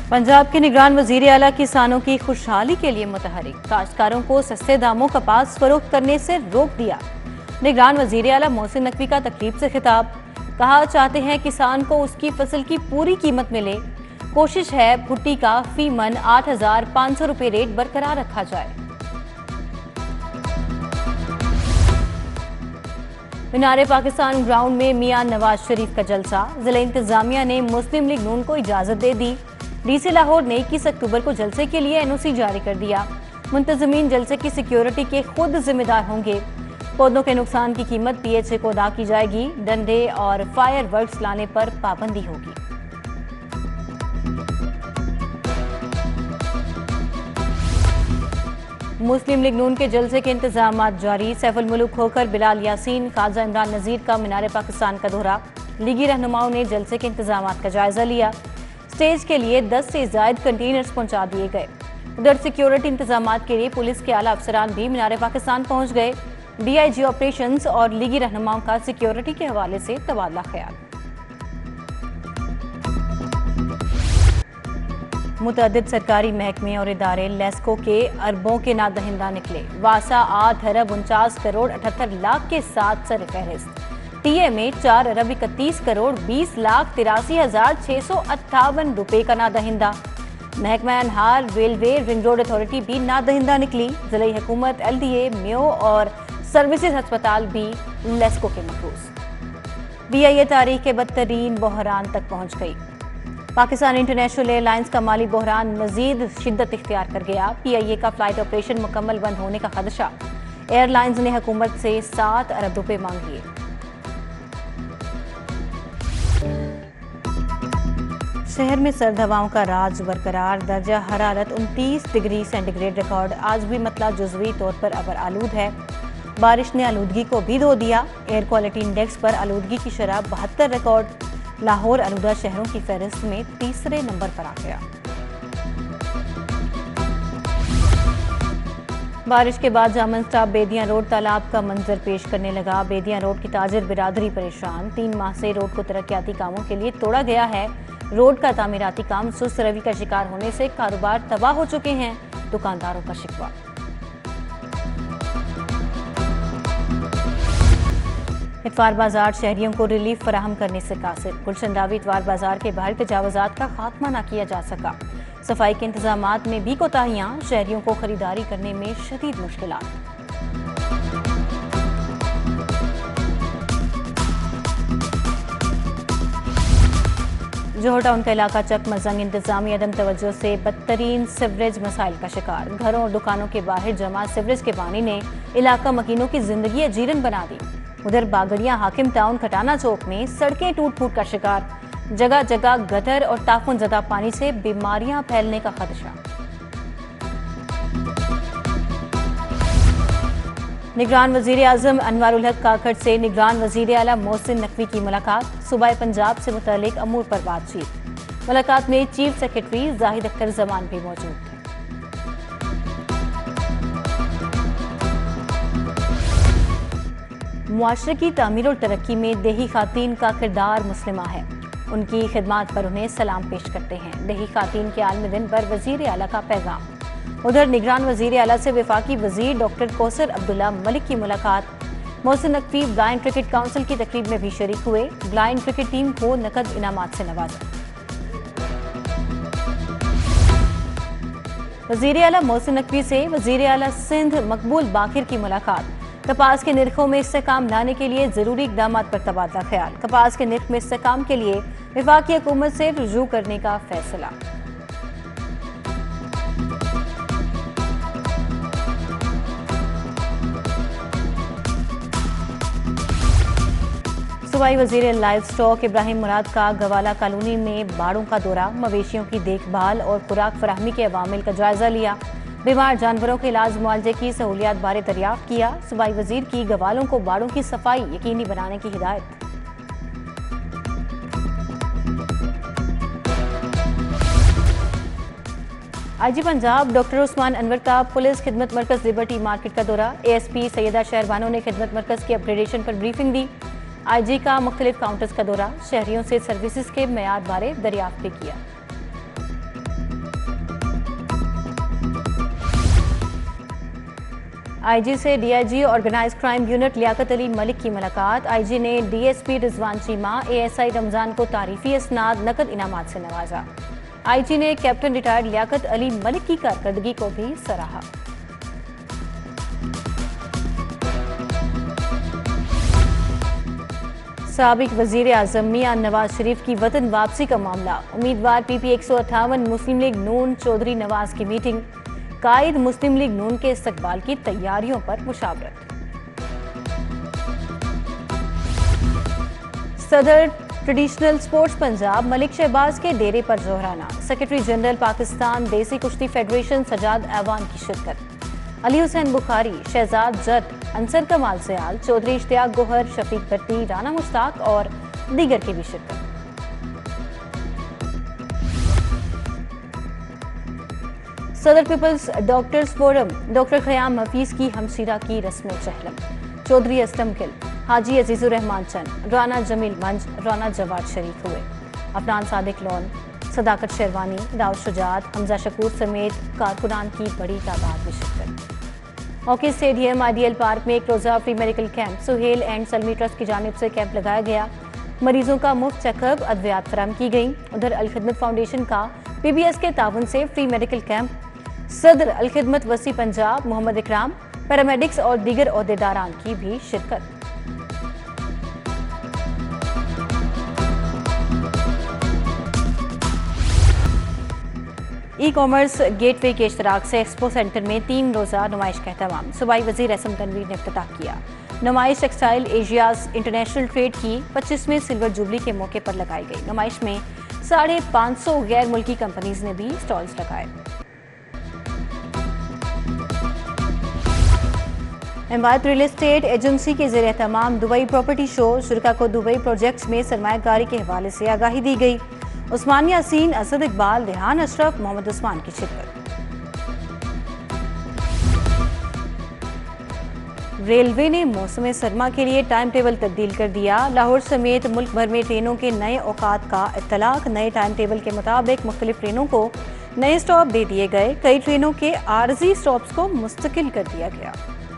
पंजाब के निगरान वजीर आला किसानों की खुशहाली के लिए मुतहरिक, काश्तकारों को सस्ते दामों कपास फरोख्त करने से रोक दिया। निगरान वजीर आला मोहसिन नकवी का तकरीब से खिताब, कहा चाहते हैं किसान को उसकी फसल की पूरी कीमत मिले। कोशिश है भुट्टी का फी मन 8,500 रुपये रेट बरकरार रखा जाए। मीनारे पाकिस्तान ग्राउंड में मियां नवाज शरीफ का जलसा, जिला इंतजामिया ने मुस्लिम लीग नून को इजाजत दे दी। डीसी लाहौर ने 21 अक्टूबर को जलसे के लिए एनओसी जारी कर दिया। मुंतजमीन जलसे की सिक्योरिटी के खुद जिम्मेदार होंगे। पौधों के नुकसान की कीमत पीएचए को अदा की जाएगी। डंडे और फायर वर्क्स लाने पर पाबंदी होगी। मुस्लिम लीग नून के जलसे के इंतजामात जारी। सैफुल मुल्क होकर बिलाल यासीन, ख्वाजा इमरान नजीर का मीनारे पाकिस्तान का दौरा। लीगी रहनुमाओं ने जलसे के इंतजामात का जायजा लिया। स्टेज के लिए 10 से ज्यादा कंटेनर्स पहुंचा दिए गए। उधर सिक्योरिटी इंतजामात के लिए पुलिस के आला अफसरान भी मीनारे पाकिस्तान पहुंच गए। डीआईजी ऑपरेशंस और लीगी रहनुमाओं का सिक्योरिटी के हवाले से तबादला ख्याल। मुतअद्दिद सरकारी महकमे और इदारे लेस्को के अरबों के नादहिंदा निकले। वासा 8 अरब 49 करोड़ 78 लाख के साथ सर फहरिस्त। टीए में 4 अरब 31 करोड़ 20 लाख 83,658 रुपए का नादहिंदा। महकमा अनहार, रेलवे, रिंग रोड अथॉरिटी भी नादहिंदा निकली। जिला हुकूमत, एलडीए, म्यो और सर्विसेज अस्पताल भी लेस्को के मखरूज। बीआईए तारीख के बदतरीन बहरान तक पहुंच गई। पाकिस्तान इंटरनेशनल एयरलाइंस का माली बहरान मजीद शिद्दत इख्तियार कर गया। पीआईए का फ्लाइट ऑपरेशन मुकम्मल बंद होने का खदशा। एयरलाइंस ने हुकूमत से 7 अरब रुपए मांग लिए। शहर में सर्द हवाओं का राज बरकरार। दर्जा हरारत 29 डिग्री सेंटीग्रेड रिकॉर्ड। आज भी मतला जुज़वी तौर पर अबर आलूद है। बारिश ने आलूदगी को भी धो दिया। एयर क्वालिटी इंडेक्स पर आलूदगी की शरह 72 रिकॉर्ड। लाहौर आलूदा शहरों की फहरिस्त में तीसरे नंबर पर आ गया। बारिश के बाद जामन स्टाफ बेदियां रोड तालाब का मंजर पेश करने लगा। बेदियां रोड की ताजिर बिरादरी परेशान। 3 माह से रोड को तरक्याती कामों के लिए तोड़ा गया है। रोड का तामीराती काम सुस्त रवि का शिकार होने से कारोबार तबाह हो चुके हैं। दुकानदारों का शिकवा। इतवार बाजार शहरियों को रिलीफ फराहम करने से कासिर। गुलशन रावी, इतवार बाजार के बाहर तजावुजात का खात्मा न किया जा सका। सफाई के इंतजामात में भी कोताहियां। शहरियों को खरीदारी करने में शदीद मुश्किलात। जोहर टाउन का इलाका चकमजंग इंतजामी अदम तवज्जो से बदतरीन सीवरेज मसाइल का शिकार। घरों और दुकानों के बाहर जमा सीवरेज के पानी ने इलाका मकीनों की जिंदगी अजीरन बना दी। उधर बागड़िया हाकिम टाउन खटाना चौक में सड़कें टूट फूट का शिकार। जगह जगह गटर और ताफुन ज़दा पानी से बीमारियां फैलने का खदशा। निगरान वजीर आजम अनवारुल हक काकड़ से निगरान वजीर आला मोहसिन नकवी की मुलाकात। सूबाए पंजाब से मुतालिक अमूर पर बातचीत। मुलाकात में चीफ सेक्रेटरी जाहिद अख्तर जमान भी मौजूद थे। मुआशरे की तामीर और तरक्की में देही खातीन का किरदार मुस्लिमा है। उनकी खिदमात पर उन्हें सलाम पेश करते हैं। देही खातीन के आलमी दिन पर वजीर आला का पैगाम। उधर निगरान वजीर आला से वफाकी वजीर डॉक्टर कौसर अब्दुल्ला मलिक की मुलाकात। Mohsin Naqvi blind cricket council की तकरीब में भी शरीक हुए। ब्लाइंड क्रिकेट टीम को नकद इनामात से नवाजा। वजीर आला मोहसिन नकवी से वजीर आला सिंध मकबूल बाकिर की मुलाकात। कपास के निर्खों में इस्तेकाम लाने के लिए जरूरी इकदाम पर तबादला ख्याल। कपास के निर्ख में इस्तेकाम के लिए वफाकी हुकूमत से रुजू करने का फैसला। सूबाई वजीर लाइव स्टॉक इब्राहिम मुराद का गवाला कॉलोनी में बाड़ों का दौरा। मवेशियों की देखभाल और खुराक फराहमी के अवामिल का जायजा लिया। बीमार जानवरों के इलाज मुआवजे की सहूलियात बारे दरियाफ्त किया। सूबाई वजीर की गवालों को बाड़ों की सफाई यकीनी बनाने की हिदायत। आईजी पंजाब डॉक्टर उस्मान अनवर का पुलिस खिदमत मरकज लिबर्टी मार्केट का दौरा। एएसपी सैयदा शहरबानो ने खिदमत मरकज की अपग्रेडेशन पर ब्रीफिंग दी। आईजी का मुख्तलिफ काउंटर्स का दौरा। शहरियों से सर्विसेज के मेयार बारे दरियाफ्त भी किया। आईजी से DIG organise crime unit Liaquat Ali Malik की मुलाकात। आईजी ने डीएसपी रिजवान चीमा, एएसआई रमजान को तारीफी इसनाद नकद इनामात से नवाजा। आईजी ने कैप्टन रिटायर्ड लियाकत अली मलिक की कारकर्दगी को भी सराहा। साबिक वजीर आजम मियां नवाज शरीफ की वतन वापसी का मामला। उम्मीदवार पीपी 158 मुस्लिम लीग नून चौधरी नवाज की मीटिंग। कायद मुस्लिम लीग नून के इस्तकबाल की तैयारियों पर मुशावरत। सदर ट्रेडिशनल स्पोर्ट्स पंजाब मलिक शहबाज के डेरे पर जोहराना। सेक्रेटरी जनरल पाकिस्तान देसी कुश्ती फेडरेशन सजाद ऐवान की शिरकत। अली हुसैन बुखारी, शहजाद जट, अंसर कमाल सयाल, चौधरी इश्तियाक गोहर, शफीक भट्टी, राना मुश्ताक और दीगर की भी शिरकत। सदर peoples doctors forum doctor Khayyam Hafeez की हमशीरा की रस्म चहलम। चौधरी असलम गिल, हाजी अजीजुर रहमान चंद, राना जमील मंज, राना जवाद शरीक हुए। अफनान सादिक लोन, सदाकत शेरवानी, दाऊद शुजात, हमजा शकूर समेत कारकुनान की बड़ी तादाद में शिरकत। हॉकी स्टेडियम आईडीएल पार्क में एक रोजा free medical camp Suhail and Salmi trust की जानिब से कैंप लगाया गया। मरीजों का मुफ्त चेकअप, अद्वियात फराहम की गई। उधर अलखिदमत फाउंडेशन का पीबीएस के ताउन से फ्री मेडिकल कैंप। सदर अलखिदमत वसी पंजाब मोहम्मद इकराम, पैरामेडिक्स और दीगर ओहदेदारान की भी शिरकत। ई कॉमर्स गेटवे के इश्तराक से एक्सपो सेंटर में 3 रोज़ा नुमाइश का एहतमाम। सूबाई वज़ीर एहसन तनवीर ने इफ्तिताह किया। नुमाइश टेक्सटाइल एशियाज इंटरनेशनल ट्रेड की 25वें सिल्वर जुबली के मौके पर लगाई गई। नुमाइश में 550 गैर मुल्की कंपनीज ने भी स्टॉल्स लगाए। इमारत रियल एस्टेट एजेंसी के ज़ेर एहतमाम दुबई प्रॉपर्टी शो शुरका को दुबई प्रोजेक्ट्स में सरमायाकारी के हवाले से आगाही दी गई। उस्मान यासीन, असद इकबाल, रेहान अशरफ, मोहम्मद उस्मान की शिरकत। रेलवे ने मौसम सरमा के लिए टाइम टेबल तब्दील कर दिया। लाहौर समेत मुल्क भर में ट्रेनों के नए औकात का इत्तलाक। नए टाइम टेबल के मुताबिक मुख्तलिफ ट्रेनों को नए स्टॉप दे दिए गए। कई ट्रेनों के आरजी स्टॉप्स को मुस्तकिल कर दिया गया।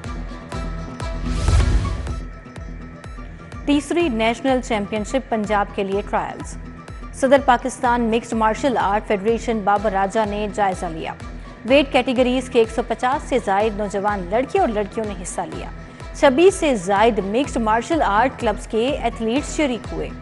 तीसरी नेशनल चैंपियनशिप पंजाब के लिए ट्रायल्स। सदर Pakistan mixed martial art federation Babar Raja ने जायजा लिया। वेट कैटेगरीज के 150 से जायद नौजवान लड़के और लड़कियों ने हिस्सा लिया। 26 से जायद मिक्स्ड मार्शल आर्ट क्लब्स के एथलीट्स शरीक हुए।